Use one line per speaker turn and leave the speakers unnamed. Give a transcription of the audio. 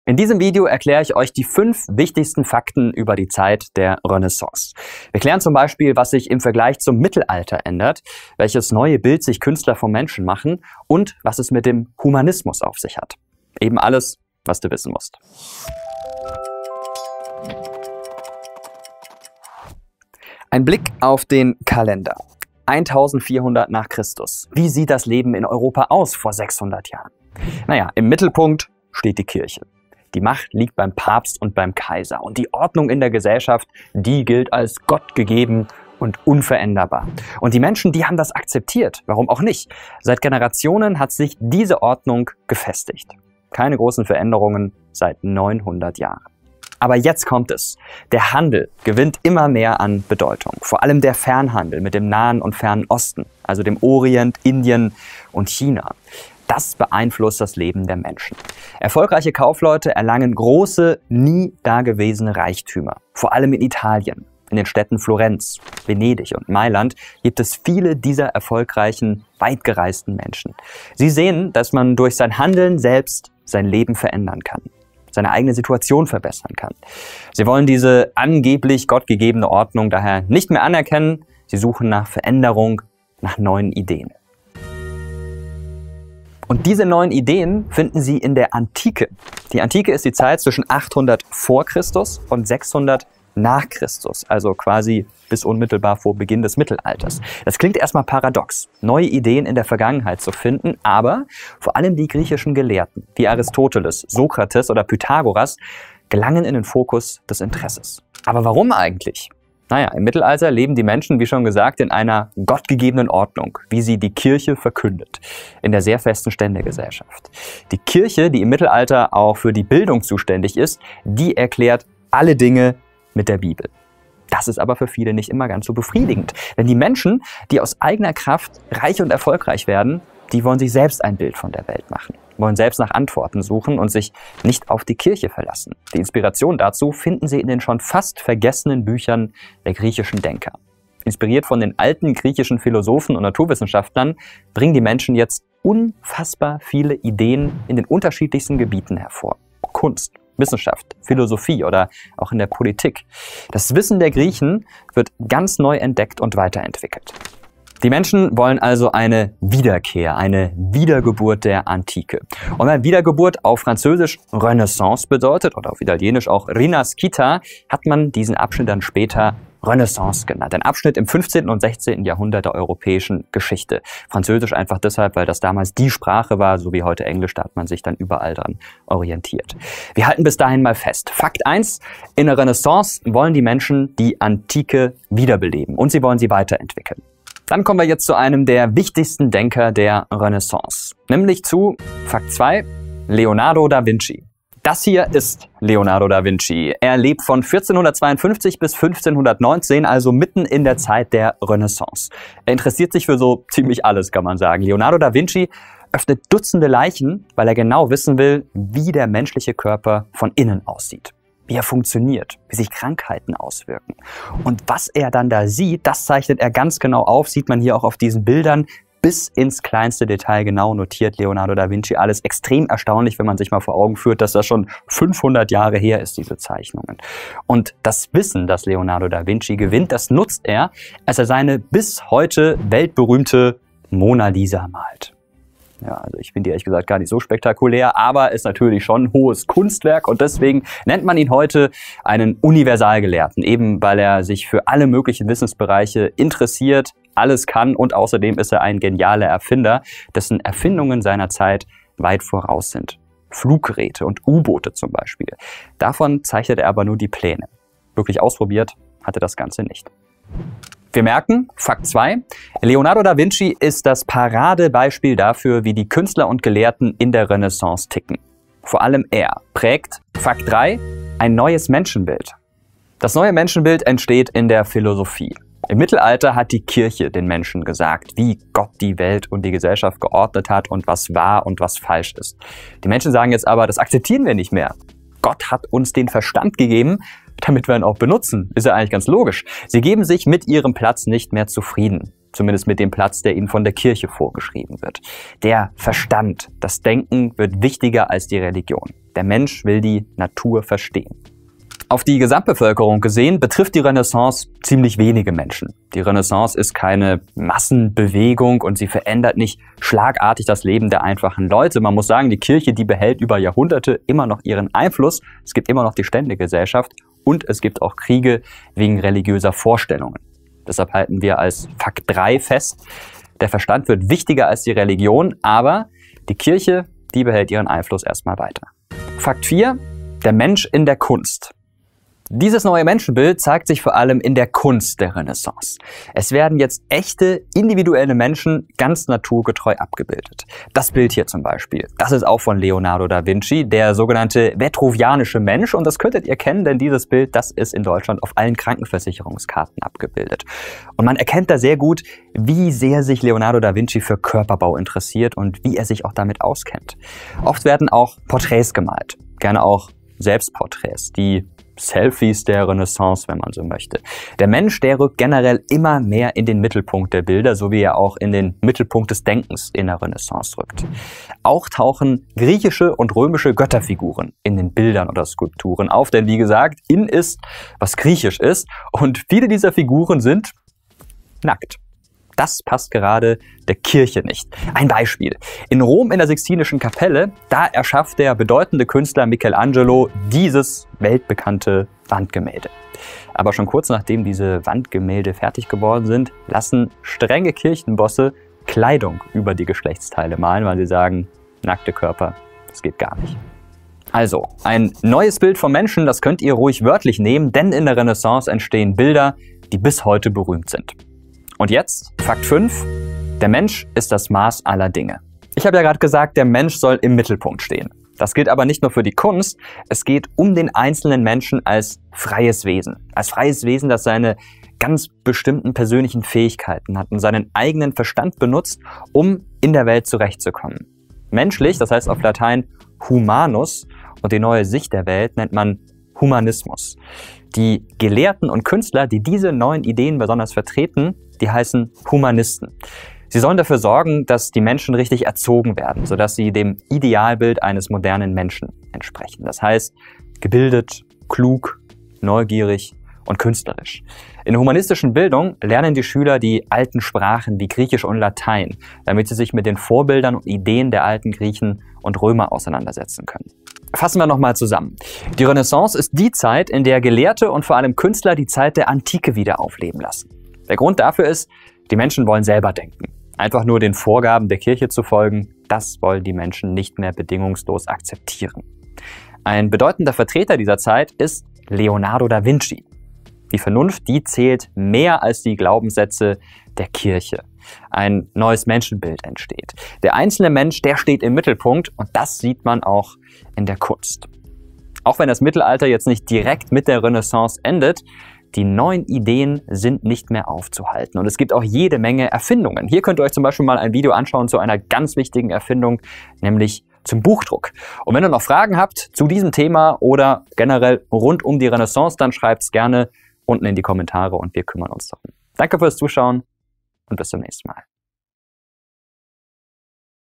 In diesem Video erkläre ich euch die 5 wichtigsten Fakten über die Zeit der Renaissance. Wir klären zum Beispiel, was sich im Vergleich zum Mittelalter ändert, welches neue Bild sich Künstler vom Menschen machen und was es mit dem Humanismus auf sich hat. Eben alles, was du wissen musst. Ein Blick auf den Kalender. 1400 nach Christus. Wie sieht das Leben in Europa aus vor 600 Jahren? Naja, im Mittelpunkt steht die Kirche. Die Macht liegt beim Papst und beim Kaiser. Und die Ordnung in der Gesellschaft, die gilt als Gott gegeben und unveränderbar. Und die Menschen, die haben das akzeptiert. Warum auch nicht? Seit Generationen hat sich diese Ordnung gefestigt. Keine großen Veränderungen seit 900 Jahren. Aber jetzt kommt es. Der Handel gewinnt immer mehr an Bedeutung. Vor allem der Fernhandel mit dem Nahen und Fernen Osten, also dem Orient, Indien und China. Das beeinflusst das Leben der Menschen. Erfolgreiche Kaufleute erlangen große, nie dagewesene Reichtümer. Vor allem in Italien. In den Städten Florenz, Venedig und Mailand gibt es viele dieser erfolgreichen, weitgereisten Menschen. Sie sehen, dass man durch sein Handeln selbst sein Leben verändern kann, seine eigene Situation verbessern kann. Sie wollen diese angeblich gottgegebene Ordnung daher nicht mehr anerkennen. Sie suchen nach Veränderung, nach neuen Ideen. Und diese neuen Ideen finden Sie in der Antike. Die Antike ist die Zeit zwischen 800 vor Christus und 600 nach Christus, also quasi bis unmittelbar vor Beginn des Mittelalters. Das klingt erstmal paradox, neue Ideen in der Vergangenheit zu finden, aber vor allem die griechischen Gelehrten, wie Aristoteles, Sokrates oder Pythagoras, gelangen in den Fokus des Interesses. Aber warum eigentlich? Naja, im Mittelalter leben die Menschen, wie schon gesagt, in einer gottgegebenen Ordnung, wie sie die Kirche verkündet, in der sehr festen Ständegesellschaft. Die Kirche, die im Mittelalter auch für die Bildung zuständig ist, die erklärt alle Dinge mit der Bibel. Das ist aber für viele nicht immer ganz so befriedigend. Denn die Menschen, die aus eigener Kraft reich und erfolgreich werden, die wollen sich selbst ein Bild von der Welt machen, wollen selbst nach Antworten suchen und sich nicht auf die Kirche verlassen. Die Inspiration dazu finden Sie in den schon fast vergessenen Büchern der griechischen Denker. Inspiriert von den alten griechischen Philosophen und Naturwissenschaftlern bringen die Menschen jetzt unfassbar viele Ideen in den unterschiedlichsten Gebieten hervor. Kunst, Wissenschaft, Philosophie oder auch in der Politik. Das Wissen der Griechen wird ganz neu entdeckt und weiterentwickelt. Die Menschen wollen also eine Wiederkehr, eine Wiedergeburt der Antike. Und weil Wiedergeburt auf Französisch Renaissance bedeutet oder auf Italienisch auch Rinascita, hat man diesen Abschnitt dann später Renaissance genannt. Ein Abschnitt im 15. und 16. Jahrhundert der europäischen Geschichte. Französisch einfach deshalb, weil das damals die Sprache war, so wie heute Englisch, da hat man sich dann überall dran orientiert. Wir halten bis dahin mal fest. Fakt 1, in der Renaissance wollen die Menschen die Antike wiederbeleben und sie wollen sie weiterentwickeln. Dann kommen wir jetzt zu einem der wichtigsten Denker der Renaissance, nämlich zu Fakt 2, Leonardo da Vinci. Das hier ist Leonardo da Vinci. Er lebt von 1452 bis 1519, also mitten in der Zeit der Renaissance. Er interessiert sich für so ziemlich alles, kann man sagen. Leonardo da Vinci öffnet Dutzende Leichen, weil er genau wissen will, wie der menschliche Körper von innen aussieht. Wie er funktioniert, wie sich Krankheiten auswirken. Und was er dann da sieht, das zeichnet er ganz genau auf, sieht man hier auch auf diesen Bildern, bis ins kleinste Detail genau notiert Leonardo da Vinci alles. Extrem erstaunlich, wenn man sich mal vor Augen führt, dass das schon 500 Jahre her ist, diese Zeichnungen. Und das Wissen, das Leonardo da Vinci gewinnt, das nutzt er, als er seine bis heute weltberühmte Mona Lisa malt. Ja, also ich finde die ehrlich gesagt gar nicht so spektakulär, aber ist natürlich schon ein hohes Kunstwerk und deswegen nennt man ihn heute einen Universalgelehrten, eben weil er sich für alle möglichen Wissensbereiche interessiert, alles kann und außerdem ist er ein genialer Erfinder, dessen Erfindungen seiner Zeit weit voraus sind. Fluggeräte und U-Boote zum Beispiel. Davon zeichnet er aber nur die Pläne. Wirklich ausprobiert hatte das Ganze nicht. Wir merken, Fakt 2, Leonardo da Vinci ist das Paradebeispiel dafür, wie die Künstler und Gelehrten in der Renaissance ticken. Vor allem er prägt, Fakt 3, ein neues Menschenbild. Das neue Menschenbild entsteht in der Philosophie. Im Mittelalter hat die Kirche den Menschen gesagt, wie Gott die Welt und die Gesellschaft geordnet hat und was wahr und was falsch ist. Die Menschen sagen jetzt aber, das akzeptieren wir nicht mehr. Gott hat uns den Verstand gegeben, damit wir ihn auch benutzen. Ist ja eigentlich ganz logisch. Sie geben sich mit ihrem Platz nicht mehr zufrieden. zumindest mit dem Platz, der ihnen von der Kirche vorgeschrieben wird. Der Verstand, das Denken wird wichtiger als die Religion. Der Mensch will die Natur verstehen. Auf die Gesamtbevölkerung gesehen betrifft die Renaissance ziemlich wenige Menschen. Die Renaissance ist keine Massenbewegung und sie verändert nicht schlagartig das Leben der einfachen Leute. Man muss sagen, die Kirche, die behält über Jahrhunderte immer noch ihren Einfluss. Es gibt immer noch die Ständegesellschaft und es gibt auch Kriege wegen religiöser Vorstellungen. Deshalb halten wir als Fakt 3 fest, der Verstand wird wichtiger als die Religion, aber die Kirche, die behält ihren Einfluss erstmal weiter. Fakt 4, der Mensch in der Kunst. Dieses neue Menschenbild zeigt sich vor allem in der Kunst der Renaissance. Es werden jetzt echte, individuelle Menschen ganz naturgetreu abgebildet. Das Bild hier zum Beispiel, das ist auch von Leonardo da Vinci, der sogenannte vitruvianische Mensch. Und das könntet ihr kennen, denn dieses Bild, das ist in Deutschland auf allen Krankenversicherungskarten abgebildet. Und man erkennt da sehr gut, wie sehr sich Leonardo da Vinci für Körperbau interessiert und wie er sich auch damit auskennt. Oft werden auch Porträts gemalt, gerne auch Selbstporträts, die Selfies der Renaissance, wenn man so möchte. Der Mensch, der rückt generell immer mehr in den Mittelpunkt der Bilder, so wie er auch in den Mittelpunkt des Denkens in der Renaissance rückt. Auch tauchen griechische und römische Götterfiguren in den Bildern oder Skulpturen auf, denn wie gesagt, in ist, was griechisch ist, und viele dieser Figuren sind nackt. Das passt gerade der Kirche nicht. Ein Beispiel. In Rom in der Sixtinischen Kapelle, da erschafft der bedeutende Künstler Michelangelo dieses weltbekannte Wandgemälde. Aber schon kurz nachdem diese Wandgemälde fertig geworden sind, lassen strenge Kirchenbosse Kleidung über die Geschlechtsteile malen, weil sie sagen, nackte Körper, das geht gar nicht. Also, ein neues Bild vom Menschen, das könnt ihr ruhig wörtlich nehmen, denn in der Renaissance entstehen Bilder, die bis heute berühmt sind. Und jetzt, Fakt 5, der Mensch ist das Maß aller Dinge. Ich habe ja gerade gesagt, der Mensch soll im Mittelpunkt stehen. Das gilt aber nicht nur für die Kunst, es geht um den einzelnen Menschen als freies Wesen. Als freies Wesen, das seine ganz bestimmten persönlichen Fähigkeiten hat und seinen eigenen Verstand benutzt, um in der Welt zurechtzukommen. Menschlich, das heißt auf Latein humanus, und die neue Sicht der Welt nennt man Humanismus. Die Gelehrten und Künstler, die diese neuen Ideen besonders vertreten, die heißen Humanisten. Sie sollen dafür sorgen, dass die Menschen richtig erzogen werden, sodass sie dem Idealbild eines modernen Menschen entsprechen. Das heißt, gebildet, klug, neugierig und künstlerisch. In der humanistischen Bildung lernen die Schüler die alten Sprachen wie Griechisch und Latein, damit sie sich mit den Vorbildern und Ideen der alten Griechen und Römer auseinandersetzen können. Fassen wir nochmal zusammen. Die Renaissance ist die Zeit, in der Gelehrte und vor allem Künstler die Zeit der Antike wieder aufleben lassen. Der Grund dafür ist, die Menschen wollen selber denken. Einfach nur den Vorgaben der Kirche zu folgen, das wollen die Menschen nicht mehr bedingungslos akzeptieren. Ein bedeutender Vertreter dieser Zeit ist Leonardo da Vinci. Die Vernunft, die zählt mehr als die Glaubenssätze der Kirche. Ein neues Menschenbild entsteht. Der einzelne Mensch, der steht im Mittelpunkt und das sieht man auch in der Kunst. Auch wenn das Mittelalter jetzt nicht direkt mit der Renaissance endet, die neuen Ideen sind nicht mehr aufzuhalten. Und es gibt auch jede Menge Erfindungen. Hier könnt ihr euch zum Beispiel mal ein Video anschauen zu einer ganz wichtigen Erfindung, nämlich zum Buchdruck. Und wenn ihr noch Fragen habt zu diesem Thema oder generell rund um die Renaissance, dann schreibt es gerne unten in die Kommentare und wir kümmern uns darum. Danke fürs Zuschauen und bis zum nächsten Mal.